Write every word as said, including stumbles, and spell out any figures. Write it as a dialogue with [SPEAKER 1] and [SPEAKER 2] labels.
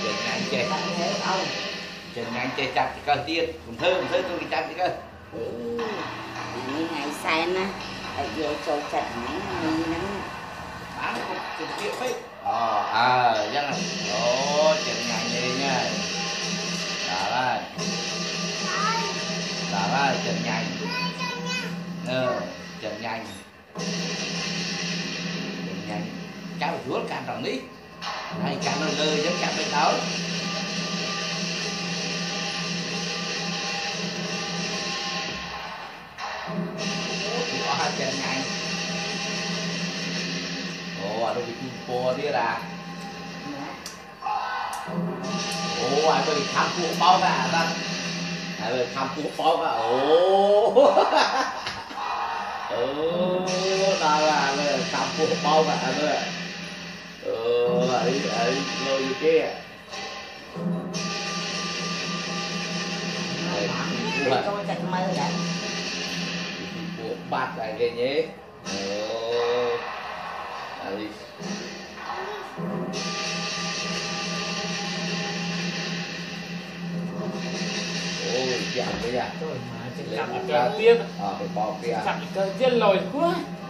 [SPEAKER 1] Chừng nhanh chê Chừng nhanh chê chặt cái cơ tiết Cũng thơ, cũng thơ tôi đi chặt cái cơ
[SPEAKER 2] Ngày ngày sen á ở về chỗ chặt mấy người nắng
[SPEAKER 1] bán cũng cũng tiết phết ờ à chắc là ồ chừng nhanh đi nha đó là đó là chừng nhanh ờ chừng nhanh chừng nhanh cháu phải chúa cạn trọng đi này cạn nơi nơi giống cạn bên đó có chân nhanh ồ ada bikin po dia dah ồ ada di kampung bau kan kan ada kampung bau kan ồ oh dah lah ada kampung bau kan ada oh ấy ấy lôi như kia
[SPEAKER 2] tôi chặt mơ đấy
[SPEAKER 1] của bát này cái nhé ồ ấy ôi chạm cái gì
[SPEAKER 3] rồi mà chặt cái cơ tiếp
[SPEAKER 1] ờ cái bò kia
[SPEAKER 3] chặt cái cơ tiên lồi quá